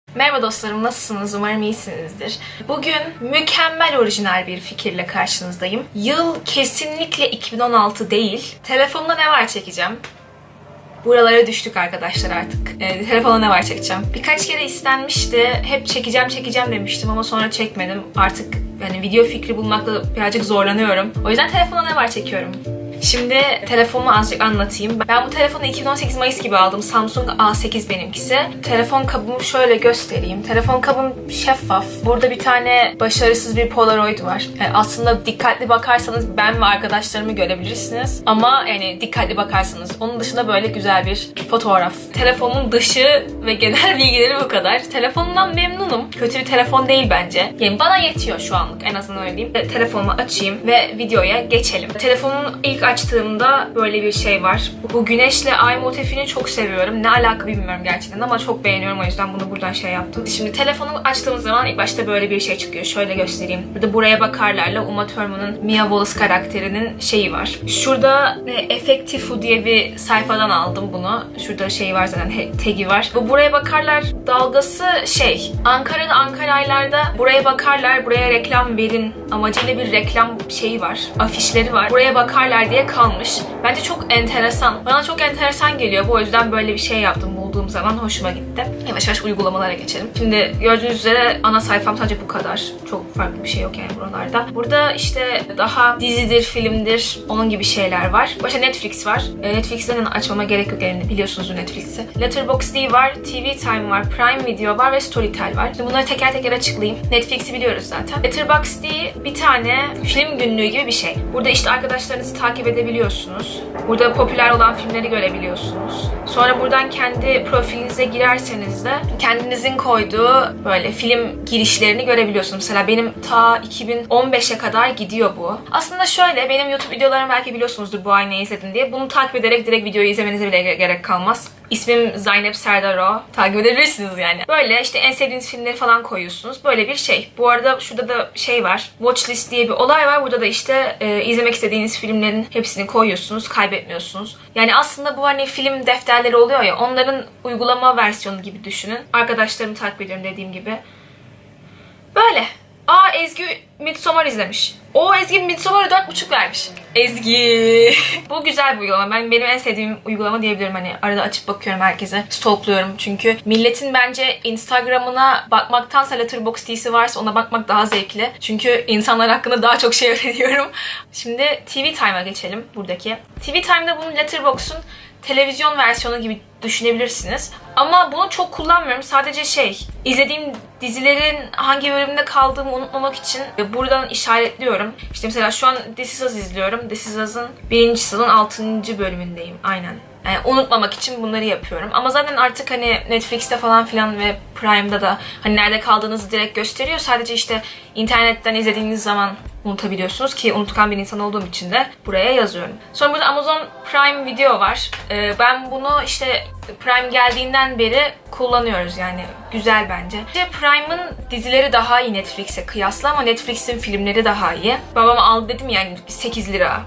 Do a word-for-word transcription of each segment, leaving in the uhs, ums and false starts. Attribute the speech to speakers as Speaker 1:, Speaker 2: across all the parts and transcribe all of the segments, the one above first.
Speaker 1: Merhaba dostlarım, nasılsınız? Umarım iyisinizdir. Bugün mükemmel orijinal bir fikirle karşınızdayım. Yıl kesinlikle iki bin on altı değil. Telefonumda ne var çekeceğim. Buralara düştük arkadaşlar artık. E, telefonda ne var çekeceğim. Birkaç kere istenmişti. Hep çekeceğim çekeceğim demiştim ama sonra çekmedim. Artık yani video fikri bulmakta birazcık zorlanıyorum. O yüzden telefonda ne var çekiyorum. Şimdi telefonumu azıcık anlatayım. Ben bu telefonu iki bin on sekiz Mayıs gibi aldım. Samsung A sekiz benimkisi. Telefon kabımı şöyle göstereyim. Telefon kabım şeffaf. Burada bir tane başarısız bir Polaroid var. Yani aslında dikkatli bakarsanız ben ve arkadaşlarımı görebilirsiniz. Ama yani dikkatli bakarsanız. Onun dışında böyle güzel bir fotoğraf. Telefonun dışı ve genel bilgileri bu kadar. Telefonumdan memnunum. Kötü bir telefon değil bence. Yani bana yetiyor şu anlık. En azından öyle diyeyim. Telefonumu açayım ve videoya geçelim. Telefonun ilk açtığımda böyle bir şey var. Bu güneşle ay motifini çok seviyorum. Ne alaka bilmiyorum gerçekten ama çok beğeniyorum, o yüzden bunu buradan şey yaptım. Şimdi telefonu açtığımız zaman ilk başta böyle bir şey çıkıyor. Şöyle göstereyim. Burada buraya bakarlarla Uma Thurman'ın Mia Wallace karakterinin şeyi var. Şurada Effectifu diye bir sayfadan aldım bunu. Şurada şey var zaten, tagi var. Bu buraya bakarlar dalgası şey. Ankara'da Ankara'ylarda buraya bakarlar, buraya reklam verin amacıyla bir reklam şeyi var. Afişleri var. Buraya bakarlar diye kalmış. Bence çok enteresan. Bana çok enteresan geliyor. Bu yüzden böyle bir şey yaptım. Bulduğum zaman hoşuma gitti. Yavaş yavaş uygulamalara geçelim. Şimdi gördüğünüz üzere ana sayfam sadece bu kadar. Çok farklı bir şey yok yani buralarda. Burada işte daha dizidir, filmdir, onun gibi şeyler var. Başka Netflix var. Netflix'ten açmama gerek yok elimde. Biliyorsunuz Netflix'i. Letterboxd var, T V Time var, Prime Video var ve Storytel var. Şimdi bunları teker teker açıklayayım. Netflix'i biliyoruz zaten. Letterboxd bir tane film günlüğü gibi bir şey. Burada işte arkadaşlarınızı takip edebiliyorsunuz. Burada popüler olan filmleri görebiliyorsunuz. Sonra buradan kendi profilinize girerseniz de kendinizin koyduğu böyle film girişlerini görebiliyorsunuz. Mesela benim ta iki bin on beşe kadar gidiyor bu. Aslında şöyle, benim YouTube videolarımı belki biliyorsunuzdur bu ay ne izledim diye. Bunu takip ederek direkt videoyu izlemenize bile gerek kalmaz. İsmim Zeynep Serdaro. Takip edebilirsiniz yani. Böyle işte en sevdiğiniz filmleri falan koyuyorsunuz. Böyle bir şey. Bu arada şurada da şey var. Watchlist diye bir olay var. Burada da işte e, izlemek istediğiniz filmlerin hepsini koyuyorsunuz. Kaybetmiyorsunuz. Yani aslında bu hani film defterleri oluyor ya. Onların uygulama versiyonu gibi düşünün. Arkadaşlarımı takip ediyorum dediğim gibi. Böyle. Aa, Ezgi Midsommar izlemiş. O Ezgi Midsommar'a dört buçuk vermiş. Ezgi. Bu güzel bir uygulama. Ben benim en sevdiğim uygulama diyebilirim. Hani arada açıp bakıyorum herkese. Stalkluyorum çünkü. Milletin bence Instagram'ına bakmaktansa Letterboxd'si varsa ona bakmak daha zevkli. Çünkü insanlar hakkında daha çok şey öğreniyorum. Şimdi T V Time'a geçelim buradaki. T V Time'da bunun Letterboxd'un televizyon versiyonu gibi düşünebilirsiniz. Ama bunu çok kullanmıyorum. Sadece şey, izlediğim dizilerin hangi bölümünde kaldığımı unutmamak için buradan işaretliyorum. İşte mesela şu an This Is Us izliyorum. This Is Us'ın birinci sezon altıncı bölümündeyim. Aynen. Yani unutmamak için bunları yapıyorum. Ama zaten artık hani Netflix'te falan filan ve Prime'da da hani nerede kaldığınızı direkt gösteriyor. Sadece işte internetten izlediğiniz zaman unutabiliyorsunuz ki unutkan bir insan olduğum için de buraya yazıyorum. Sonra burada Amazon Prime Video var. Ee, ben bunu işte Prime geldiğinden beri kullanıyoruz yani. Güzel bence. İşte Prime'ın dizileri daha iyi Netflix'e kıyasla ama Netflix'in filmleri daha iyi. Babama al dedim yani sekiz lira.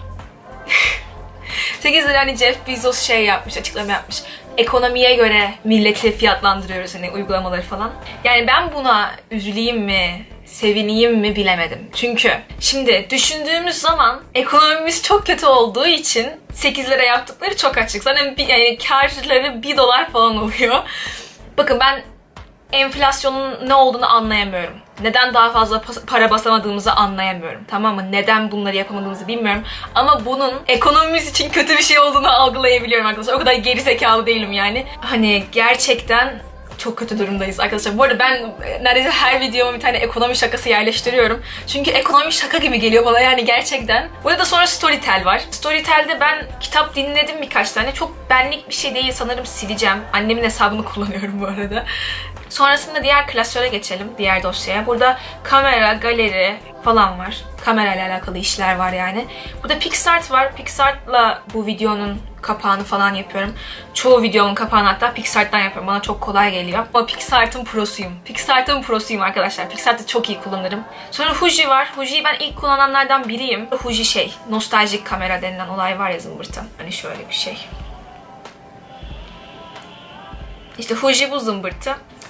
Speaker 1: sekiz lira hani Jeff Bezos şey yapmış, açıklama yapmış. Ekonomiye göre milleti fiyatlandırıyoruz hani uygulamaları falan. Yani ben buna üzüleyim mi, sevineyim mi bilemedim. Çünkü şimdi düşündüğümüz zaman ekonomimiz çok kötü olduğu için sekiz lira yaptıkları çok açık. Zaten bir, yani karları bir dolar falan oluyor. Bakın ben enflasyonun ne olduğunu anlayamıyorum. Neden daha fazla para basamadığımızı anlayamıyorum. Tamam mı? Neden bunları yapamadığımızı bilmiyorum. Ama bunun ekonomimiz için kötü bir şey olduğunu algılayabiliyorum arkadaşlar. O kadar geri zekalı değilim yani. Hani gerçekten çok kötü durumdayız arkadaşlar. Bu arada ben neredeyse her videoma bir tane ekonomi şakası yerleştiriyorum. Çünkü ekonomi şaka gibi geliyor bana yani gerçekten. Burada da sonra Storytel var. Storytel'de ben kitap dinledim birkaç tane. Çok benlik bir şey değil, sanırım sileceğim. Annemin hesabını kullanıyorum bu arada. Sonrasında diğer klasöre geçelim, diğer dosyaya. Burada kamera, galeri falan var. Kamerayla alakalı işler var yani. Burada PicsArt var. PicsArt'la bu videonun kapağını falan yapıyorum. Çoğu videomun kapağını hatta PicsArt'tan yapıyorum. Bana çok kolay geliyor. Ama PicsArt'ın prosuyum. PicsArt'ın prosuyum arkadaşlar. PicsArt'ı çok iyi kullanırım. Sonra Fuji var. Fuji'yi ben ilk kullananlardan biriyim. Fuji şey, nostaljik kamera denilen olay var ya, zımbırtı. Hani şöyle bir şey. İşte Fuji bu zımbırtı.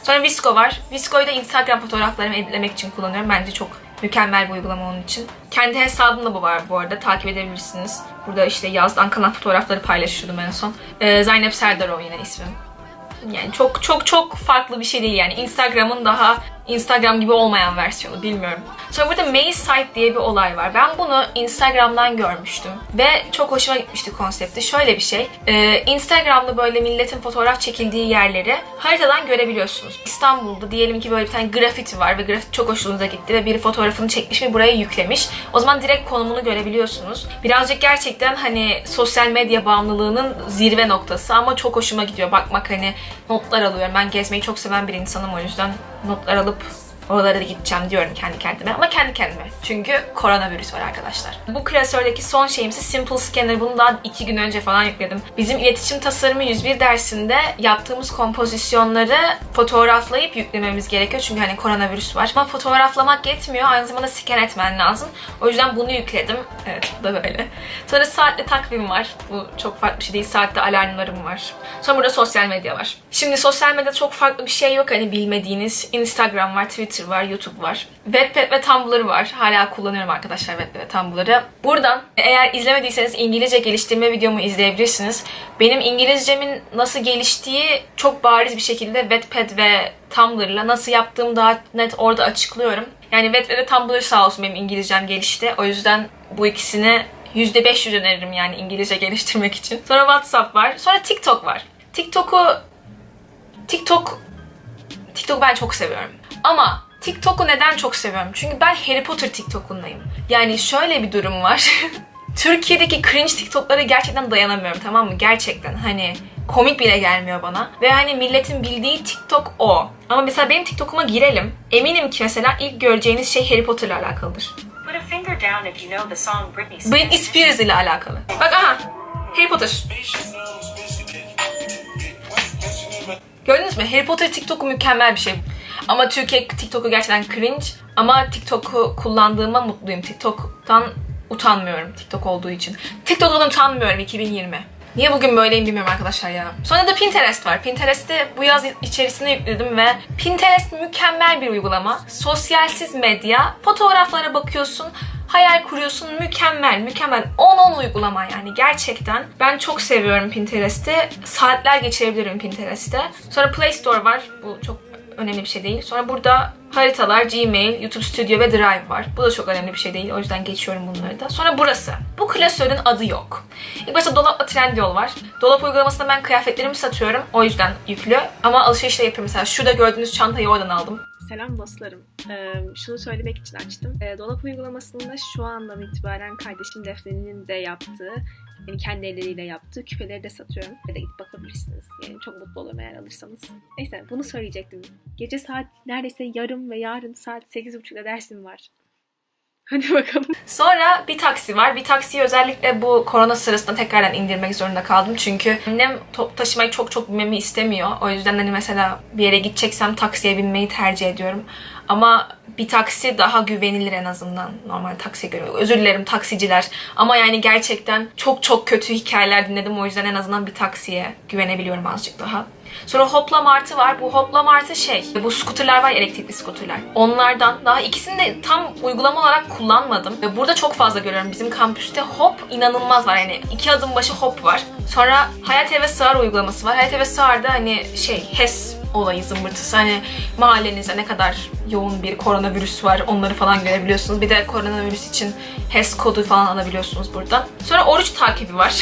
Speaker 1: Sonra Visco var. Visco'yu da Instagram fotoğraflarımı editlemek için kullanıyorum. Bence çok mükemmel bir uygulama onun için. Kendi hesabımda bu var bu arada. Takip edebilirsiniz. Burada işte yazdan kalan fotoğrafları paylaşıyordum en son. Ee, Zeynep Serdar o yine ismim. Yani çok çok çok farklı bir şey değil yani. Instagram'ın daha Instagram gibi olmayan versiyonu, bilmiyorum. Sonra burada Maze Site diye bir olay var. Ben bunu Instagram'dan görmüştüm. Ve çok hoşuma gitmişti konsepti. Şöyle bir şey. Ee, Instagram'da böyle milletin fotoğraf çekildiği yerleri haritadan görebiliyorsunuz. İstanbul'da diyelim ki böyle bir tane grafiti var ve grafiti çok hoşunuza gitti ve biri fotoğrafını çekmiş ve buraya yüklemiş. O zaman direkt konumunu görebiliyorsunuz. Birazcık gerçekten hani sosyal medya bağımlılığının zirve noktası ama çok hoşuma gidiyor bakmak, hani notlar alıyorum. Ben gezmeyi çok seven bir insanım, o yüzden notlar alıp oralara da gideceğim diyorum kendi kendime. Ama kendi kendime. Çünkü koronavirüs var arkadaşlar. Bu klasördeki son şeyimsi Simple Scanner. Bunu daha iki gün önce falan yükledim. Bizim iletişim tasarımı yüz bir dersinde yaptığımız kompozisyonları fotoğraflayıp yüklememiz gerekiyor. Çünkü hani koronavirüs var. Ama fotoğraflamak yetmiyor. Aynı zamanda scan etmen lazım. O yüzden bunu yükledim. Evet, bu da böyle. Sonra saatle takvim var. Bu çok farklı bir şey değil. Saatte alarmlarım var. Sonra burada sosyal medya var. Şimdi sosyal medyada çok farklı bir şey yok hani bilmediğiniz. Instagram var, Twitter var, YouTube var. Wattpad ve Tumblr var. Hala kullanıyorum arkadaşlar Wattpad ve Tumblr'ı. Buradan eğer izlemediyseniz İngilizce geliştirme videomu izleyebilirsiniz. Benim İngilizcemin nasıl geliştiği çok bariz bir şekilde Wattpad ve Tumblr'la nasıl yaptığımı daha net orada açıklıyorum. Yani Wattpad ve Tumblr sağ olsun benim İngilizcem gelişti. O yüzden bu ikisini yüzde beş yüz öneririm yani İngilizce geliştirmek için. Sonra WhatsApp var. Sonra TikTok var. TikTok'u TikTok TikTok ben çok seviyorum. Ama TikTok'u neden çok seviyorum? Çünkü ben Harry Potter TikTok'undayım. Yani şöyle bir durum var. Türkiye'deki cringe TikTok'lara gerçekten dayanamıyorum, tamam mı? Gerçekten hani komik bile gelmiyor bana. Ve hani milletin bildiği TikTok o. Ama mesela benim TikTok'uma girelim. Eminim ki mesela ilk göreceğiniz şey Harry Potter'la alakalıdır. Britney Spears ile alakalı. Bak aha. Harry Potter. Gördünüz mü? Harry Potter TikTok'u mükemmel bir şey. Ama Türkiye TikTok'u gerçekten cringe. Ama TikTok'u kullandığıma mutluyum. TikTok'tan utanmıyorum TikTok olduğu için. TikTok'tan utanmıyorum iki bin yirmi. Niye bugün böyleyim bilmiyorum arkadaşlar ya. Sonra da Pinterest var. Pinterest'i bu yaz içerisine yükledim ve Pinterest mükemmel bir uygulama. Sosyalsiz medya. Fotoğraflara bakıyorsun. Hayal kuruyorsun. Mükemmel, mükemmel. on on uygulama yani gerçekten. Ben çok seviyorum Pinterest'i. Saatler geçirebilirim Pinterest'te. Sonra Play Store var. Bu çok önemli bir şey değil. Sonra burada haritalar, Gmail, YouTube Studio ve Drive var. Bu da çok önemli bir şey değil. O yüzden geçiyorum bunları da. Sonra burası. Bu klasörün adı yok. İlk başta Dolap'la Trendyol var. Dolap uygulamasında ben kıyafetlerimi satıyorum. O yüzden yüklü. Ama alışveriş de yapıyorum. Mesela şurada gördüğünüz çantayı oradan aldım.
Speaker 2: Selam dostlarım. Ee, şunu söylemek için açtım. Ee, Dolap uygulamasında şu andan itibaren kardeşim Defne'nin de yaptığı, yani kendi elleriyle yaptığı küpeleri de satıyorum. Ve de gidip bakabilirsiniz. Yani çok mutlu olurum eğer alırsanız. Neyse bunu söyleyecektim. Gece saat neredeyse yarım ve yarın saat sekiz buçukta dersim var. Hadi bakalım.
Speaker 1: Sonra bir taksi var. Bir taksiyi özellikle bu korona sırasında tekrardan indirmek zorunda kaldım. Çünkü annem top taşımayı çok çok binmemi istemiyor. O yüzden hani mesela bir yere gideceksem taksiye binmeyi tercih ediyorum. Ama bir taksi daha güvenilir en azından normal taksiye göre. Özür dilerim taksiciler. Ama yani gerçekten çok çok kötü hikayeler dinledim. O yüzden en azından bir taksiye güvenebiliyorum azıcık daha. Sonra Hopla Martı var. Bu Hopla Martı şey, bu skuterler var, elektrikli skuterler. Onlardan daha ikisini de tam uygulama olarak kullanmadım. Ve burada çok fazla görüyorum. Bizim kampüste Hop inanılmaz var. Yani iki adım başı Hop var. Sonra Hayat Eve Sığar uygulaması var. Hayat Eve Sığar'da hani şey, H E S olayı zımbırtısı. Hani mahallenizde ne kadar yoğun bir koronavirüs var onları falan görebiliyorsunuz. Bir de koronavirüs için H E S kodu falan alabiliyorsunuz buradan. Sonra oruç takibi var.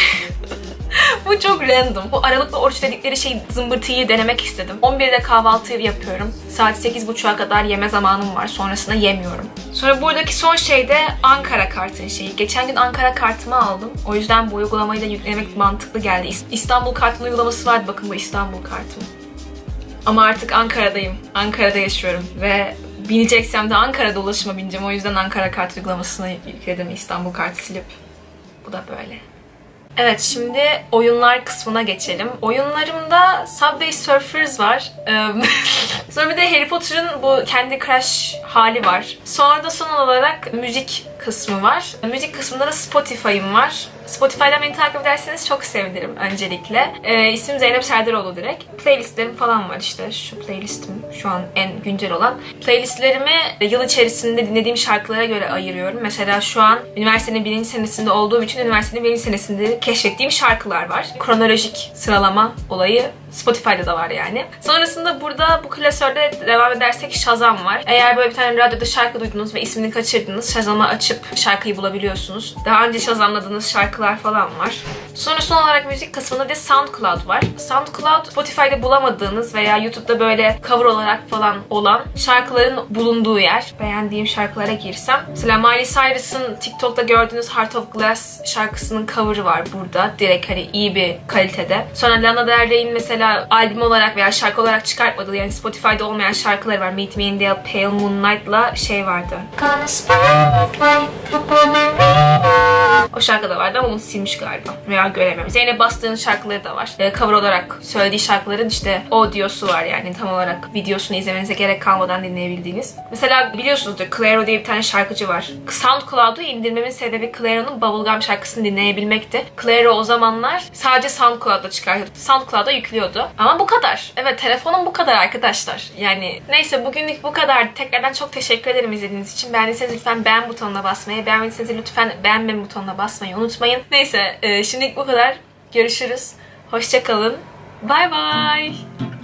Speaker 1: Bu çok random. Bu aralıklı oruç dedikleri şey zımbırtıyı denemek istedim. on birde kahvaltı yapıyorum. Saat sekiz buçuğa kadar yeme zamanım var. Sonrasında yemiyorum. Sonra buradaki son şey de Ankara kartın şeyi. Geçen gün Ankara kartımı aldım. O yüzden bu uygulamayı da yüklemek mantıklı geldi. İstanbul kartın uygulaması vardı. Bakın bu İstanbul kartım. Ama artık Ankara'dayım. Ankara'da yaşıyorum ve bineceksem de Ankara'da ulaşıma bineceğim. O yüzden Ankara kart uygulamasına yükledim İstanbul kartı silip. Bu da böyle. Evet, şimdi oyunlar kısmına geçelim. Oyunlarımda Subway Surfers var. Sonra bir de Harry Potter'ın bu Candy Crush hali var. Sonra da son olarak müzik kısmı var. Müzik kısmında da Spotify'ım var. Spotify'dan beni takip ederseniz çok sevinirim öncelikle. Ee, ismim Zeynep Serdaroğlu direkt. Playlistlerim falan var işte. Şu playlistim şu an en güncel olan. Playlistlerimi yıl içerisinde dinlediğim şarkılara göre ayırıyorum. Mesela şu an üniversitenin birinci senesinde olduğum için üniversitenin birinci senesinde keşfettiğim şarkılar var. Kronolojik sıralama olayı Spotify'da da var yani. Sonrasında burada bu klasörde devam edersek Shazam var. Eğer böyle bir tane radyoda şarkı duydunuz ve ismini kaçırdınız, Shazam'ı açıp şarkıyı bulabiliyorsunuz. Daha önce Shazam'ladığınız şarkılar falan var. Sonra son olarak müzik kısmında bir de SoundCloud var. SoundCloud, Spotify'da bulamadığınız veya YouTube'da böyle cover olarak falan olan şarkıların bulunduğu yer. Beğendiğim şarkılara girsem. Mesela Miley Cyrus'ın TikTok'ta gördüğünüz Heart of Glass şarkısının cover'ı var burada. Direkt hani iyi bir kalitede. Sonra Lana Del Rey'in mesela albüm olarak veya şarkı olarak çıkartmadığı, yani Spotify'da olmayan şarkıları var. Meet Me in the Pale Moonlight'la şey vardı. O şarkı da vardı ama onu silmiş galiba. Veya göremiyorum. Zeynep Bastık'ın şarkıları da var. E, cover olarak söylediği şarkıların işte audiosu var, yani tam olarak videosunu izlemenize gerek kalmadan dinleyebildiğiniz. Mesela biliyorsunuzdur, Clairo diye bir tane şarkıcı var. SoundCloud'u indirmemin sebebi Clairo'nun Bubblegum şarkısını dinleyebilmekti. Clairo o zamanlar sadece SoundCloud'da çıkartıyordu. SoundCloud'a yüklüyordu. Ama bu kadar. Evet, telefonum bu kadar arkadaşlar. Yani neyse, bugünlük bu kadar. Tekrardan çok teşekkür ederim izlediğiniz için. Beğendiyseniz lütfen beğen butonuna basmayı, beğenmediyseniz lütfen beğenme butonuna basmayı unutmayın. Neyse, şimdilik bu kadar. Görüşürüz. Hoşça kalın. Bye bye.